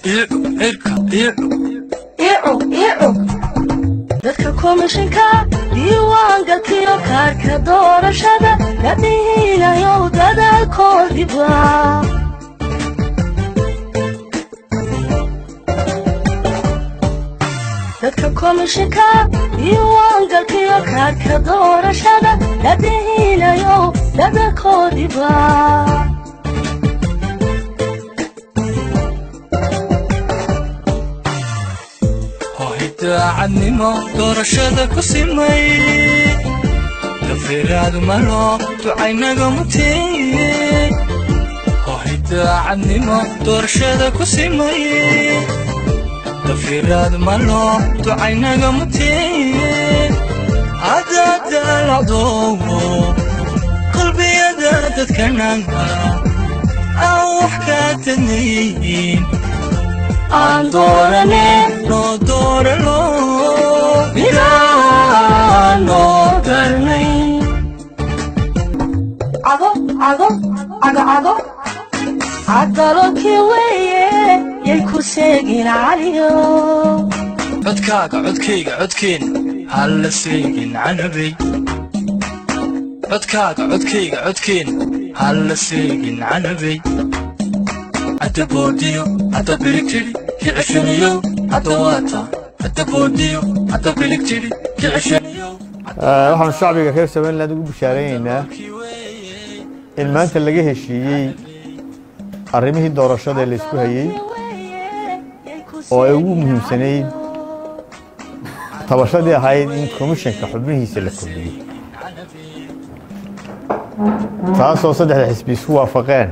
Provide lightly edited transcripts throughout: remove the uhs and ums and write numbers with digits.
dadka komishinka diiwaangalkiyo kaarka doorashada la dhihiinayo dadaalkoodiba dadka komishinka diiwaangalkiyo kaarka doorashada la dhihiinayo dadaalkoodiba عدنيمو دورشدا كسيمي دفيراد مالو تعيناغا متي هايدا عدنيمو دورشدا كسيمي دفيراد مالو تعيناغا متي عدد العضو قلبي يدادت كنانها أو حكاتني Andorane no dorano Milano darnay Ado Adalo kiweye yay ku seegin aliyo codkayga codkeen hal la seegin canabi codkayga codkeen hal la seegin canabi Adabodiyo adabilictiri kicishaniyo adawata adabodiyo adabilictiri kicishaniyo waxaan shacbiga reer Soomaaliland ugu bishaareynaa in maanta laga heshiiyay arrimihii doorashada la isku hayay oo ay ugu muhiimsanayd tabashadii ahayd in komishanka xubnihiisa la kordhiyo taasoo saddexda xisbi isku waafaqeen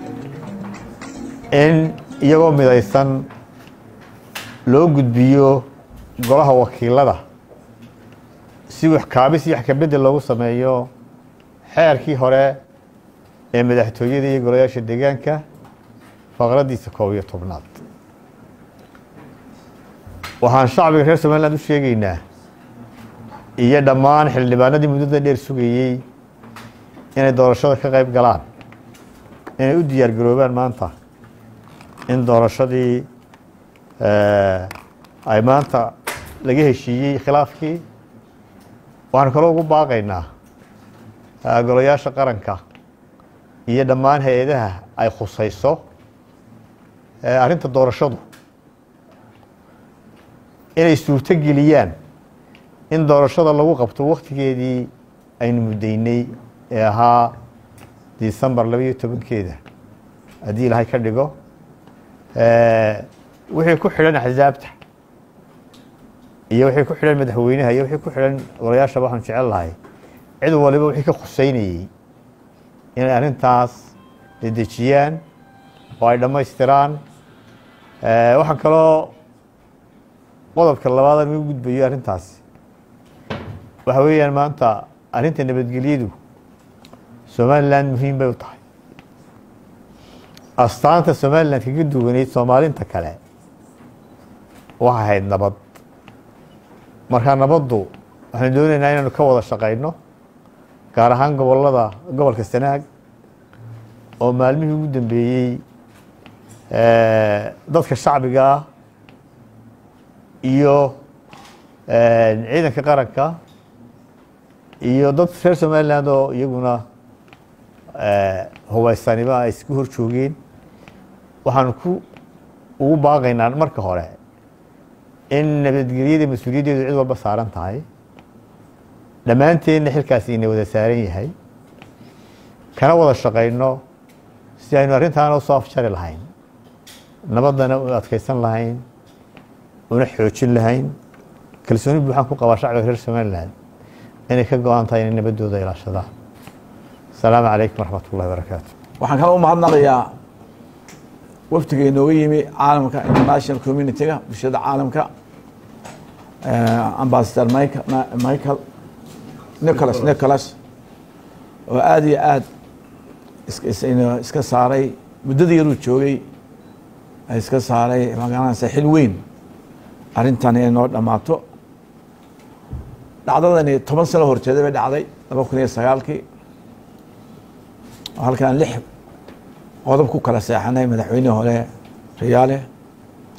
in iyagoo midaysan loo gudbiyo golaha wakiilada si wax kaabis iyo wax ka bedel loogu sameeyo xeerkii hore ee madaxtooyada iyo golayaasha deegaanka faqradiisa 11 waxaan shacbiga reer Soomaaliland u sheegaynaa iyo dhammaan xildhibaanadii muddada dheer sugayay inay doorashada ka qayb galaan inay u diyaar garoobaan maanta in doorashadii ay maanta laga heshiiyay khilaafkii waxaan kaloo ugu baaqaynaa golayaasha qaranka iyo dhammaan hay'adaha ay khusayso arrinta doorashadu inay suurto geliyaan in doorashada lagu qabto waqtigeedii aynu mudaynay ee ahaa December 12keeda haddii Ilaahay ka dhigo wixii ku xiran axsaabta iyo wixii ku xiran madaxweynaha iyo wixii ku xiran golayaasha waxaan jecel lahay cid waliba wixii ka khuseynayay in arrintaas dedejiyaan oo ay dhamaystiraan waxaan kaloo qodobka labaad aan ugu gudbayo arrintaas waxa weeyaan maanta arrinta nabadgelyadu Soomaaliland muhiim bay u tahay astaanta Soomaaliland kaga duwaneyd Soomaaliinta kale waxa ahayd nabad marka nabaddu waxaan doonaynaa inaan ka wada shaqeyno gaar ahaan gobolka Sanaag oo maalmihii ugu dambeeyay dadka shacbiga iyo ciidanka qaranka iyo dad reer Soomaaliland oo iyaguna hubaysanimo ay isku hor joogeen waxaan ugu baaqaynaa marka hore in nabadgelyada mas'uuliyaddeedu cid walba saaran tahay dhammaanteedna xilkaasi inay wada saaran yahay kana wada shaqeyno si aynu arrintaana u soo afjari lahayn nabadana u adkaysan lahayn una xoojin lahayn kalsooni buuxaan ku qabaa shacbiga reer Soomaaliland inay ka go'an tahay in nabadooda ilaashadaan السلام عليكم ورحمة الله وبركاته. waxaan kala u mahadnaqayaa waftiga inooga yimi caalamka international community bulshada caalamka ambassador Michael Nicholas oo aad iyo aad iska saaray muddadii uu joogay iska saaray magaalada xil weyn arrintan ay noo dhamaato dhacdadani 10 sano horteed bay dhacday 2009kii halkaan 6 qodob ku kala seexanay madaxweynaha hore Riyaale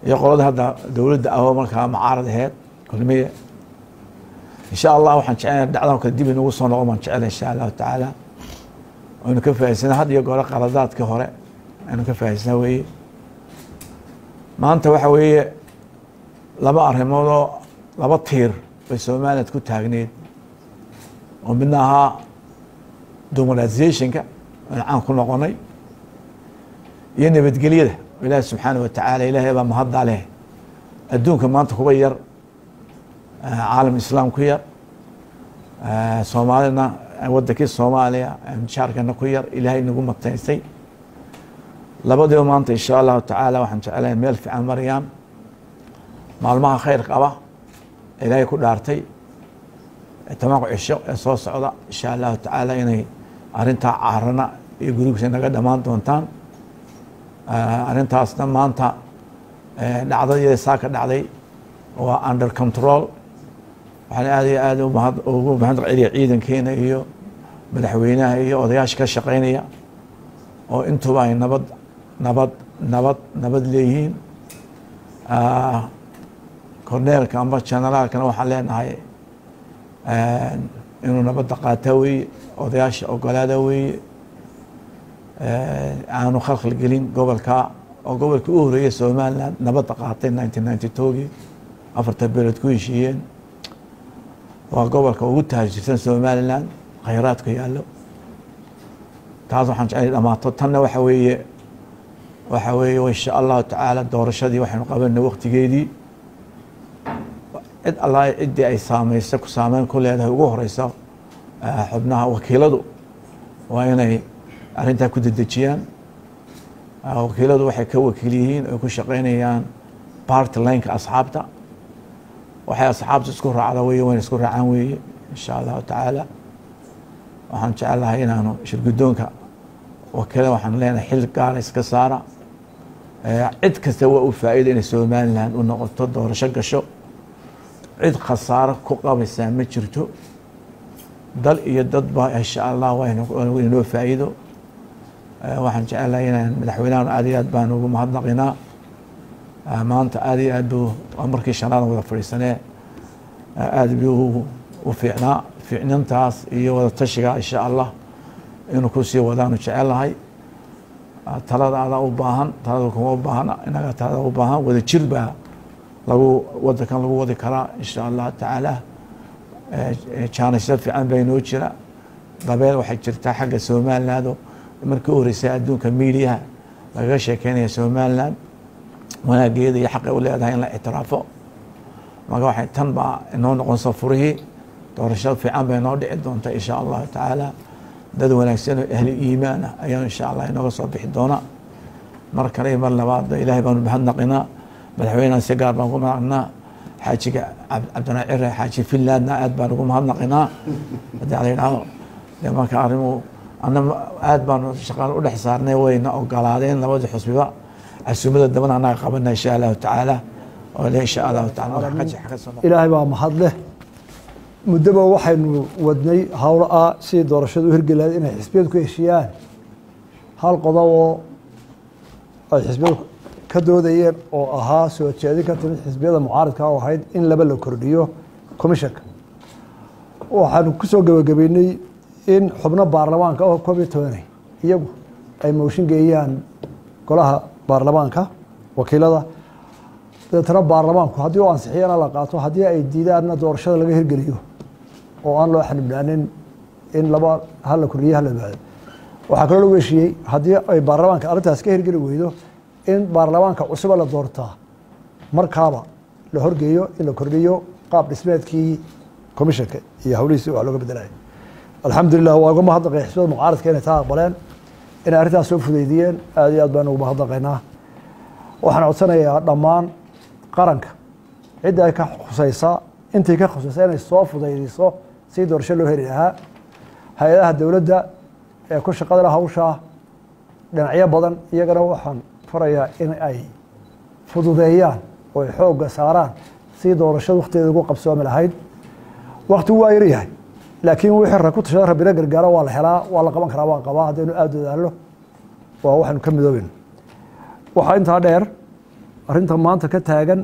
iyo qolada hadda dowladda ahoo markaa macaarad aheyd kulmiye insha allah waxaan jecelahay dhacdan kale dib inugu soo noqon baan jecelahay insha allahu tacaala aynu ka faa'iidsana had iyo goore qaladaadka hore aynu ka faa'iidsana weeye maanta waxa weeye laba arrimoodoo laba tiir bay Soomaaliland ku taagneed oo midna ahaa democratizationka aan ku noqonay iyo nabadgelyada ilaahay subxaanahu wa tacaala ilaahay baa mahadda leh adduunka maanta kuba yar caalam islaam ku yar soomaalina wadankii Soomaaliya mushaarkana ku yar ilaahay nagu mataysay labadaba maanta insha allahu tacaala waxaan jecelahay meel fiican marayaan maalmaha khayr qaba ilaahay ku dhaartay tamaam cisho ee soo socda insha allahu tacaala inay arrintaa caarana iyo gurigisa naga dhammaan doontaan arrintaasna maanta dhacdadii saaka dhacday waa under control waxaan aad iyo aad ugu mahadceliya ciidankeena iyo madaxweynaha iyo odayaasha ka shaqeynaya oo intuba ay nabad leeyihiin korneelka amba generaalkana waxaan leenahay inuu nabadda qaata weeye odayaasha ogolaada weeye aanu khalkhal gelin gobolka oo gobolka u horeeyay Somaliland nabadda qaatay 1992gii afarta beelad ku heshiiyeen waa gobolka ugu taajirsan Somaliland khayraadka yaallo taas waxaan jecelahay dhamaato tanna waxa weeye insha allahu tacaala doorashadii waxaynu qabanay waqtigeedii cid allah ciddii ay saamaysa ku saameyn ku leedahay ugu horeysa xubnaha wakiiladu waa inay arrintaa ku dedejiyaan wakiiladu waxay ka wakiil yihiin ay ku shaqeynayaan party line-ka asxaabta waxay asxaabta isku raacda weeye wayna isku raacaan weeye insha allahu tacaala waxaan jecelahay inaanu shirgudoonka wakiilada waxaan leenahay xil gaara iska saara cid kasta waa u faa'iido inay Somaliland u noqoto doorasho gasho cid khasaaro ku qabaysaa ma jirto dal iyo dad baa insha allah waa inoo faa'iido waxaan jecelahay inaan madaxweynaha aad iyo aad baan ugu mahadnaqinaa maanta aad iyo aad buu markii shanaad wada fadhiisanee aad buu u fiicnantaas iyo wada tashiga insha allah inuu ku sii wadaanu jecelahay talada adaa u baahan talada kuma u baahana inaga talada u baahan wada jir baa wadankan lagu wadi karaa insha allah tacaala jaanisyo fiican baa inoo jira dabeel waxay jirtaa xagga Somaliland markii u horeysay adduunka miidiyaha lagaga sheekeynaya Somaliland wanaageeda iyo xaqay u leedahay in la ictiraafo marka waxay tan baa inoo noqonaysa furihii doorasho fiican bay inoo dhici doonta insha allah tacaala dad wanaagsan oo ahli iimaan ah ayaan insha allah inooga soo bixi doona mar kale iyo mar labaad ilaahay baanu mahadnaqinaa madaxweynaha si gaar baan ugu mahadnaqinaa xaajiga cabdinaa cire xaaji finlandna aad baan ugu mahadnaqinaa haddii la yidhaahdo dee marka arrimu anna aad baanu shaqaan u dhex saarnay wayna ogolaadeen labadii xusbiba casuumada dabana annaga qabana insha allahu tacaala oo le insha allahu tacaala ilaahay baa mahad leh muddoba waxaynu wadnay howlo ah sidii doorashadu u hirgelayd inay xisbiyadu ku heshiiyaan hal qodob oo ay xisbiyadu ka doodayeen oo ahaa soo jeedin ka timid xisbiyada mucaaradka oo ahayd in laba la kordhiyo komishanka waxaanu ku soo gabagabeynay in xubno baarlamaanka oo 12 iyagu ay mooshin geeyaan golaha baarlamaanka wakiilada dadka baarlamaanku haddii uu ansixiyana la qaato haddii ay diidaanna doorashada laga hirgeliyo oo aan loo xanibnaanin in laba hal la kordhiyo hal la baado waxaa kaloo lagu heshiiyey haddii ay baarlamaanka arrintaas ka hirgeli weydo in baarlamaanka cusub la doortaa markaaba la horgeeyo in la kordhiyo qaab dhismeedkii komishanka iyo hawlihiisa wax looga bedelayo alxamdulilah waa uga mahadnaqay xisbiyada mucaaradka inay taa aqbaleen inay arrintaas soo fudaydiyeen aad iyo aad baan ugu mahadnaqaynaa waxaan codsanayaa dhammaan qaranka cidda ay ka khusaysaa intay ka khusaysaa inay soo fudaydiso si doorasho loo heli lahaa hay-adaha dowladda ee ku shaqada leh hawshaa dhinacyo badan iyagana waxaan farayaa in ay fududeeyaan oo ay xoogga saaraan si doorashada wakhtigeeda ugu qabsoomi lahayd wakhtigu waa yar yahay laakiin wixii rag ku tashada rabbina gargaaro waa la helaa waa la qaban karaa waan qabaa haddaynu aada dadaallo waa waxaynu ka midoobin waxaa intaa dheer arrinta maanta ka taagan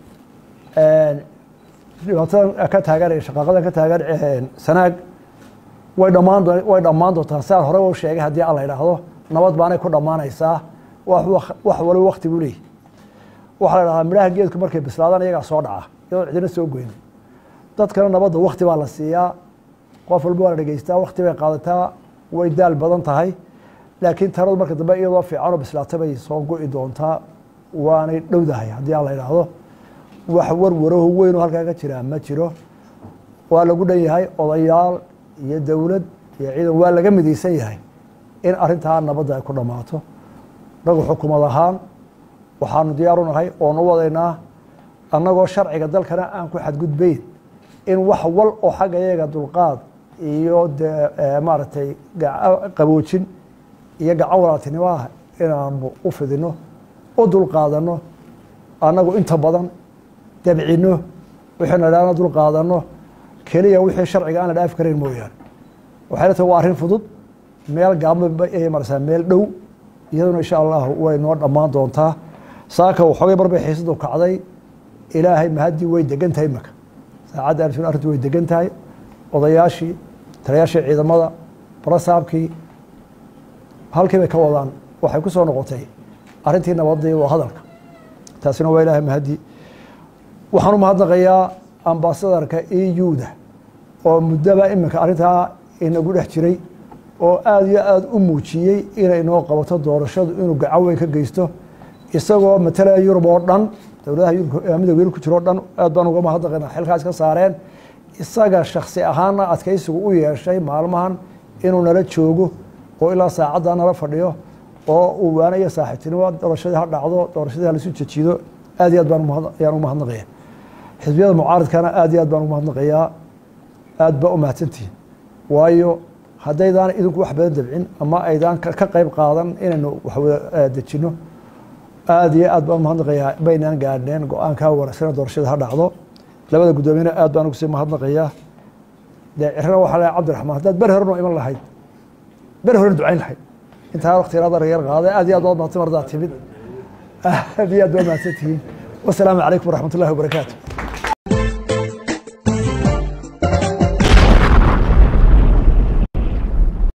dhibaatada ka taagan ee shaqaaqada ka taagan sanaag way dhammaan doontaa sidaan hore u sheegay haddii aan la idhaahdo nabad baanay ku dhammaanaysaa wax waliba wakti buu leeyahy waxaa la idhahdaa midhaha geedku markay bislaadaan iyagaa soo dhaca iyadoo cidina soo goyn dadkana nabadda wakti baa la siiyaa qof walba waa la dhegeystaa wakti bay qaadataa way daal badan tahay laakiin taladu marka dambe iyadoo fiicanoo bislaata bay soo go'i doontaa waanay dhowdahay haddii aan la idhaahdo wax warwaraho weyn oo halkaa ka jiraa ma jiro waa lagu dhan yahay odayaal iyo dowlad iyo ciidan waa laga midaysan yahay in arrintaa nabadda ay ku dhammaato nagu xukumad ahaan waxaanu diyaar u nahay oonu wadaynaa annagoo sharciga dalkana aan ku xadgudbayn in wax wal oo xagga iyaga dulqaad iyo maaragtay qaboojin iyo gacan walaaltinimo ah inaanu u fidino u dulqaadanno annagu inta badan dabcino wixii na dhaana dulqaadanno keliya wixii sharciga aan la dhaafi karayn mooyaane waxayna tahay waa arrin fudud meel gaabma ay marsaa meel dhow iyaduna insha allahu way noo dhammaan doontaa saaka waxoogay mar bay xiisadu kacday ilaahay mahaddii way degan tahay imaka saacadda arrin arrintu way degan tahay odayaashii taliyaashii ciidamada barasaabkii halkii bay ka wadaan waxay ku soo noqotay arrintii nabadii waa hadalka taasina waa ilaahay mahaddii waxaan u mahadnaqayaa ambasadarka EU-da oo muddaba iminka arrintaa inagu dhex jiray oo aada iyo aada u muujiyey inay inoo qabato doorashadu inuu gacan weyn ka geysto isagoo matalaya yurub oo dhan dowladaha midowga yurub ku jiro o dhan aad baan uga mahadnaqaynaa xilkaas ka saareen isaga shaksi ahaanna adkaysigu u yeeshay maalmahan inuu nala joogo oo ilaa saacaddaa nala fadhiyo oo uu waanayo saaxiibtinimo doorashadii ha dhacdo doorashadii ha laisu jejido aad iyo aad ayaan u mahadnaqaya xisbiyada mucaaridkana aad iyo aad baan ugu mahadnaqayaa aad baa u mahadsantihiin waayo haddaydaan idinku wax badan dabcin ama aydaan ka qayb qaadan inaynu waxwada dejinno aad iyo aad baan u mahadnaqayaa baynaan gaadhneen go-aankaa wanaagsan doorashada ha dhacdo labada guddoomiyena aad baan ugu sii mahadnaqayaa dee cirana waxaa leehay cabdiraxmaan haddaad ber hore noo iman lahayd ber hore ducayn lahayd intaa waqtigaad yar qaaday aad iyo aad baad mahadsan mardaa timid aad iyo aad baa mahadsantihiin wasalaamu calaykum waraxmat ullahi wabarakaatu